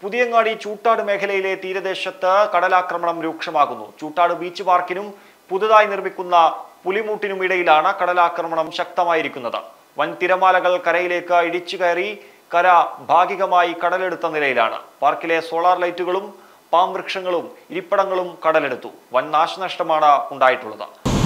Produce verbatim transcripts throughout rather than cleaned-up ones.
പുതിയങ്ങാടി ചൂട്ടാട് മേഖലയിലെ തീരദേശത്ത് കടലാക്രമണം രൂക്ഷമാകുന്നു. ചൂട്ടാട് ബീച്ച് പാർക്കിനും പുതുതായി നിർമ്മിക്കുന്ന പുലിമൂട്ടിനുമിടയിലാണ് കടലാക്രമണം ശക്തമായിരിക്കുന്നത്. വൻ തിരമാലകൾ കരയിലേക്ക് ഇടിച്ചു കയറി കര ഭാഗികമായി കടലെടുത്ത നിലയിലാണ്. പാർക്കിലെ സോളാർ ലൈറ്റുകളും പാം വൃക്ഷങ്ങളും ഇരിപ്പിടങ്ങളും കടലെടുത്തു. വൻ നാശനഷ്ടമാണ് ഉണ്ടായിട്ടുള്ളത്.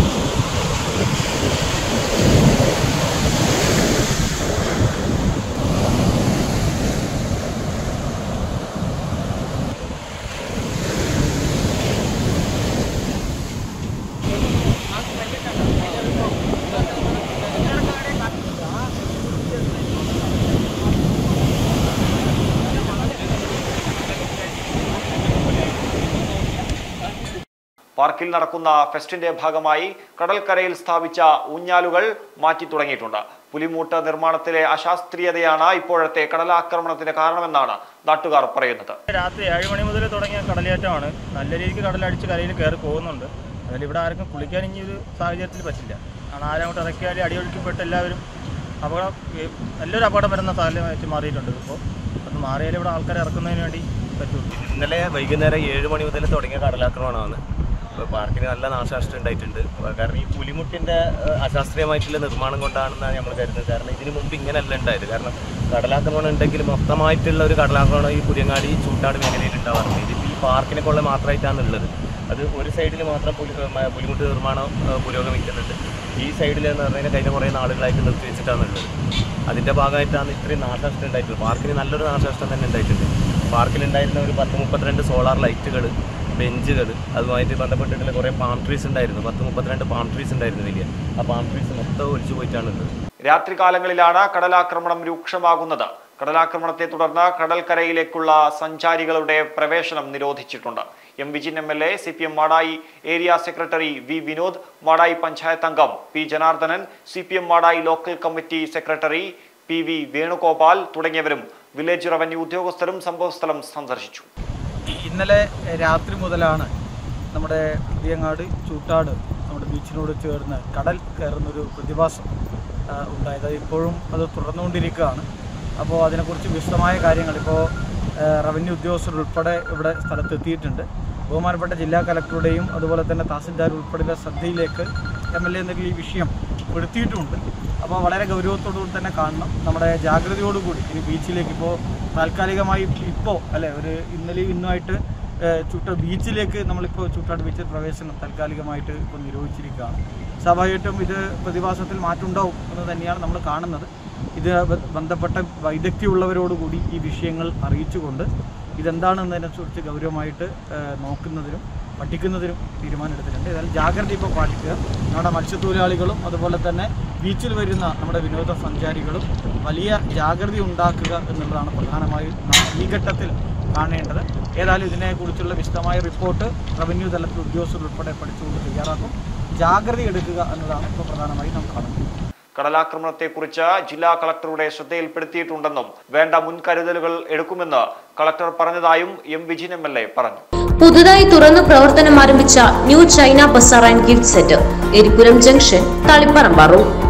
പാർക്കിൽ നടക്കുന്ന ഫെസ്റ്റിന്റെ ഭാഗമായി കടൽക്കരയിൽ സ്ഥാപിച്ച ഊഞ്ഞാലുകൾ മാറ്റി തുടങ്ങിയിട്ടുണ്ട്. പുലിമൂട്ട് നിർമ്മാണത്തിലെ അശാസ്ത്രീയതയാണ് ഇപ്പോഴത്തെ കടലാക്രമണത്തിന് കാരണമെന്നാണ് നാട്ടുകാർ പറയുന്നത്. രാത്രി ഏഴ് മണി മുതൽ തുടങ്ങിയ കടലേറ്റമാണ്. നല്ല രീതിക്ക് കടലടിച്ച് കരയിൽ കയറി പോകുന്നുണ്ട്. അതിൽ ഇവിടെ ആർക്കും കുളിക്കാൻ ഇനി ഒരു സാഹചര്യത്തിൽ പറ്റില്ല. കാരണം ആരങ്ങോട്ട് ഇറക്കിയാൽ അടിയൊഴുക്കപ്പെട്ട് എല്ലാവരും അപകടം നല്ലൊരു അപകടം വരുന്ന സാഹചര്യമായിട്ട് മാറിയിട്ടുണ്ട്. ഇപ്പോൾ അത് മാറിയാലും ഇവിടെ ആൾക്കാരെ ഇറക്കുന്നതിന് വേണ്ടി പറ്റുള്ളൂ. ഇന്നലെ വൈകുന്നേരം ഏഴ് മണി മുതൽ തുടങ്ങിയ കടലാക്രമണമാണ്. ഇപ്പോൾ പാർക്കിന് നല്ല നാശനഷ്ടം ഉണ്ടായിട്ടുണ്ട്. കാരണം ഈ പുലിമുട്ടിൻ്റെ അശാസ്ത്രീയമായിട്ടുള്ള നിർമ്മാണം കൊണ്ടാണെന്നാണ് നമ്മൾ കരുതുന്നത്. കാരണം ഇതിനു മുമ്പ് ഇങ്ങനെയല്ല ഉണ്ടായത്. കാരണം കടലാക്രമണം ഉണ്ടെങ്കിൽ മൊത്തമായിട്ടുള്ള ഒരു കടലാക്രമണം ഈ പുതിയങ്ങാടി ചൂട്ടാട് മേഖലയിൽ ഉണ്ടാവാറുണ്ട്. ഇതിപ്പോൾ ഈ പാർക്കിനെ കൊള്ള മാത്രമായിട്ടാണ് ഉള്ളത്. അത് ഒരു സൈഡിൽ മാത്രം പുലി പുലിമുട്ട് നിർമ്മാണം പുരോഗമിക്കുന്നുണ്ട്. ഈ സൈഡിൽ എന്ന് പറഞ്ഞാൽ കഴിഞ്ഞ കുറേ നാളുകളായിട്ട് നിർത്തി വെച്ചിട്ടാണ് ഉള്ളത്. അതിൻ്റെ ഭാഗമായിട്ടാണ് ഇത്രയും നാശനഷ്ടം ഉണ്ടായിട്ടുള്ളത്. പാർക്കിന് നല്ലൊരു നാശനഷ്ടം തന്നെ ഉണ്ടായിട്ടുണ്ട്. പാർക്കിലുണ്ടായിരുന്ന ഒരു പത്ത് മുപ്പത്തിരണ്ട് സോളാർ ലൈറ്റുകൾ, ബെഞ്ചുകൾ, അതുമായിട്ട് ബന്ധപ്പെട്ടിട്ടുള്ള കുറേ പാം ട്രീസ് ഉണ്ടായിരുന്നു. പത്ത് മുപ്പത്തിരണ്ട് പാം ട്രീസ് ഉണ്ടായിരുന്നു വലിയ. ആ പാം ട്രീസ് മൊത്തം ഒലിച്ചു പോയിട്ടാണുള്ളത്. രാത്രികാലങ്ങളിലാണ് കടലാക്രമണം രൂക്ഷമാകുന്നത്. കടലാക്രമണത്തെ തുടർന്ന് കടൽക്കരയിലേക്കുള്ള സഞ്ചാരികളുടെ പ്രവേശനം നിരോധിച്ചിട്ടുണ്ട്. M Vijin M L A, C P M Madayi area secretary V Vinod, Madayi panchayat അംഗം P Janardhanan, C P M Madayi local committee secretary P V Venugopal തുടങ്ങിയവരും വില്ലേജ് റവന്യൂ ഉദ്യോഗസ്ഥരും സംഭവസ്ഥലം സന്ദർശിച്ചു. ഇന്നലെ രാത്രി മുതലാണ് നമ്മുടെ പുതിയങ്ങാട് ചൂട്ടാട് നമ്മുടെ ബീച്ചിനോട് ചേർന്ന് കടൽ കയറുന്നൊരു പ്രതിഭാസം ഉണ്ടായത്. ഇപ്പോഴും അത് തുടർന്നുകൊണ്ടിരിക്കുകയാണ്. അപ്പോൾ അതിനെക്കുറിച്ച് വിശദമായ കാര്യങ്ങൾ ഇപ്പോൾ റവന്യൂ ഉദ്യോഗസ്ഥർ ഉൾപ്പെടെ ഇവിടെ സ്ഥലത്തെത്തിയിട്ടുണ്ട്. ബഹുമാനപ്പെട്ട ജില്ലാ കലക്ടറുടെയും അതുപോലെ തന്നെ തഹസിൽദാർ ഉൾപ്പെടെയുള്ള ശ്രദ്ധയിലേക്ക് എം എൽ എ എന്തെങ്കിലും ഈ വിഷയം പെടുത്തിയിട്ടുമുണ്ട്. അപ്പോൾ വളരെ ഗൗരവത്തോടുകൂടി തന്നെ കാണണം. നമ്മുടെ ജാഗ്രതയോടുകൂടി ഇനി ബീച്ചിലേക്ക് ഇപ്പോൾ താൽക്കാലികമായി ഇപ്പോൾ അല്ലെ ഒരു ഇന്നലെയും ഇന്നുമായിട്ട് ചൂട്ടാട് ബീച്ചിലേക്ക് നമ്മളിപ്പോൾ ചൂട്ടാട് ബീച്ചിൽ പ്രവേശനം താൽക്കാലികമായിട്ട് ഇപ്പോൾ നിരോധിച്ചിരിക്കുകയാണ്. സ്വാഭാവികമായിട്ടും ഇത് പ്രതിഭാസത്തിൽ മാറ്റമുണ്ടാവും എന്ന് തന്നെയാണ് നമ്മൾ കാണുന്നത്. ഇത് ബന്ധപ്പെട്ട വൈദഗ്ധ്യമുള്ളവരോടുകൂടി ഈ വിഷയങ്ങൾ അറിയിച്ചുകൊണ്ട് ഇതെന്താണെന്നതിനെക്കുറിച്ച് ഗൗരവമായിട്ട് നോക്കുന്നതിനും പഠിക്കുന്നതിനും തീരുമാനമെടുത്തിട്ടുണ്ട്. ഏതായാലും ജാഗ്രത ഇപ്പോൾ പാലിക്കുക. നമ്മുടെ മത്സ്യത്തൊഴിലാളികളും അതുപോലെ തന്നെ ബീച്ചിൽ വരുന്ന നമ്മുടെ വിനോദസഞ്ചാരികളും വലിയ ജാഗ്രത ഉണ്ടാക്കുക എന്നുള്ളതാണ് പ്രധാനമായും ഈ ഘട്ടത്തിൽ കാണേണ്ടത്. ഏതായാലും ഇതിനെക്കുറിച്ചുള്ള വിശദമായ റിപ്പോർട്ട് റവന്യൂ തലത്തിൽ ഉദ്യോഗസ്ഥർ ഉൾപ്പെടെ പഠിച്ചുകൊണ്ട് തയ്യാറാക്കും. ജാഗ്രത എടുക്കുക എന്നതാണ് ഇപ്പോൾ പ്രധാനമായും നാം കാണുന്നത്. കടലാക്രമണത്തെക്കുറിച്ച് ജില്ലാ കളക്ടറുടെ ശ്രദ്ധയിൽപ്പെടുത്തിയിട്ടുണ്ടെന്നും വേണ്ട മുൻകരുതലുകൾ എടുക്കുമെന്ന് കളക്ടർ പറഞ്ഞതായും M Vijin M L A പറഞ്ഞു. പുതുതായി തുറന്നു പ്രവർത്തനം ആരംഭിച്ച new China bazaar and gift centre Eripuram junction Taliparamba road